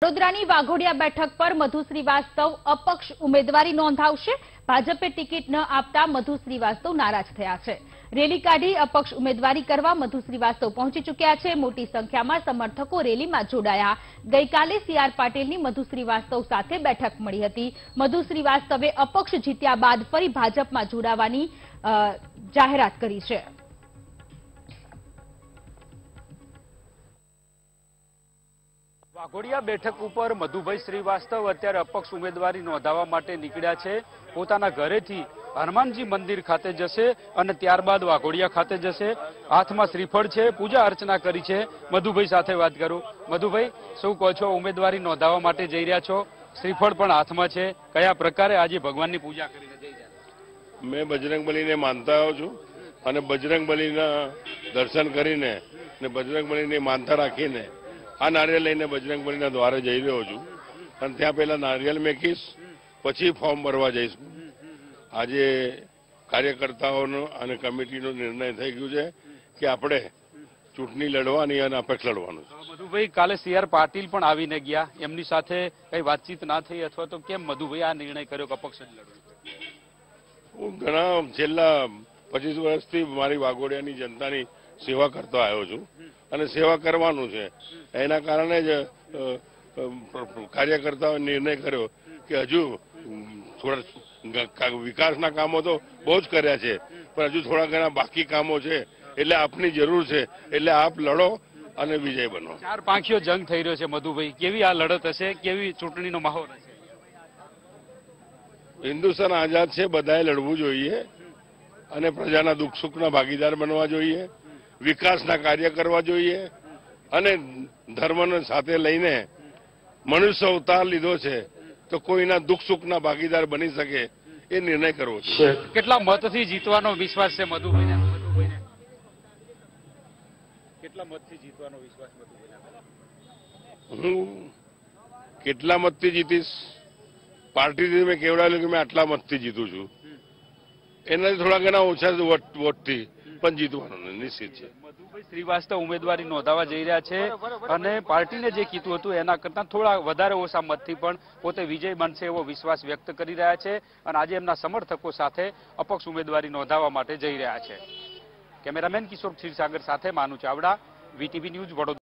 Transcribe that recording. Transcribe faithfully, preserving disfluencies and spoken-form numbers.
વડોદરાની વાઘોડિયા બેઠક પર મધુ શ્રીવાસ્તવ અપક્ષ ઉમેદવારી નોંધાવશે। ભાજપે ટિકિટ ન આપતા મધુ શ્રીવાસ્તવ નારાજ થયા છે। રેલી કાઢી અપક્ષ ઉમેદવારી કરવા મધુ શ્રીવાસ્તવ પહોંચી ચૂક્યા છે। મોટી સંખ્યામાં સમર્થકો રેલીમાં જોડાયા। ગઈકાલે સી આર પાટીલની મધુ શ્રીવાસ્તવ સાથે બેઠક મળી હતી। મધુ શ્રીવાસ્તવે અપક્ષ જીત્યા બાદ ફરી ભાજપમાં જોડાવાની જાહેરાત કરી છે। વાઘોડિયા બેઠક ઉપર મધુભાઈ શ્રીવાસ્તવ અત્યારે અપક્ષ ઉમેદવારી નોંધાવવા માટે નીકળ્યા છે। પોતાના ઘરેથી હનુમાનજી મંદિર ખાતે જશે અને ત્યારબાદ વાઘોડિયા ખાતે જશે। હાથમાં શ્રીફળ છે, પૂજા અર્ચના કરી છે। મધુભાઈ સાથે વાત કરું। મધુભાઈ, શું કહો છો? ઉમેદવારી નોંધાવવા માટે જઈ રહ્યા છો, શ્રીફળ પણ હાથમાં છે, કયા પ્રકારે આજે ભગવાનની પૂજા કરીને જઈ રહ્યા છો? મેં બજરંગબલીને માનતા આવ્યો છું અને બજરંગબલીના દર્શન કરીને ને બજરંગબલીની માનતા રાખીને આ નારિયેળ લઈને બજરંગબલીના દ્વારે જઈ રહ્યો છું અને ત્યાં પહેલા નારિયેળ મેકીશ, પછી ફોર્મ ભરવા જઈશું। આજે કાર્યકર્તાઓનો અને કમિટીનો નિર્ણય થઈ ગયો છે કે આપણે ચૂંટણી લડવાની અને અપક્ષ લડવાનું છે। મધુભાઈ, કાલે સી આર પાટીલ પણ આવીને ગયા, એમની સાથે કઈ વાતચીત ના થઈ અથવા તો કેમ મધુભાઈ આ નિર્ણય કર્યો કે અપક્ષ જ લડવું? હું ઘણા છેલ્લા પચીસ વર્ષથી મારી વાઘોડિયાની જનતાની સેવા કરતો આવ્યો છું અને સેવા કરવાનું છે। એના કારણે જ કાર્યકર્તાઓએ નિર્ણય કર્યો કે હજુ થોડા વિકાસના કામો તો બહુ જ કર્યા છે, પણ હજુ થોડા ઘણા બાકી કામો છે, એટલે આપની જરૂર છે, એટલે આપ લડો અને વિજય બનો। ચાર પાંખીઓ જંગ થઈ રહ્યો છે મધુભાઈ, કેવી આ લડત હશે? કેવી ચૂંટણીનો માહોલ હશે? હિન્દુસ્તાન આઝાદ છે, બધાએ લડવું જોઈએ અને પ્રજાના દુઃખ સુખના ભાગીદાર બનવા જોઈએ, વિકાસના કાર્ય કરવા જોઈએ અને ધર્મને સાથે લઈને મનુષ્ય અવતાર લીધો છે તો કોઈના દુઃખ સુખના ભાગીદાર બની શકે એ નિર્ણય કરવો છે। કેટલા મતથી જીતવાનો વિશ્વાસ છે મધુભાઈને? મધુભાઈને કેટલા મતથી જીતવાનો વિશ્વાસ મધુભાઈને? હું કેટલા મતથી જીતીશ? પાર્ટીથી મેં કેવડાવેલું કે મેં આટલા મતથી જીતું છું, એનાથી થોડા ઘણા ઓછા વોટથી પણ જીતવાનું નિશ્ચિત છે। મધુભાઈ શ્રીવાસ્તવ ઉમેદવારી નોંધાવા જઈ રહ્યા છે અને પાર્ટીને જે કીધું હતું એના કરતા થોડા વધારે ઓછા મતથી પણ પોતે વિજય બનશે એવો વિશ્વાસ વ્યક્ત કરી રહ્યા છે અને આજે એમના સમર્થકો સાથે અપક્ષ ઉમેદવારી નોંધાવવા માટે જઈ રહ્યા છે। કેમેરામેન કિશોર ક્ષીરસાગર સાથે Manu Chavda, V T V news, Vadodara.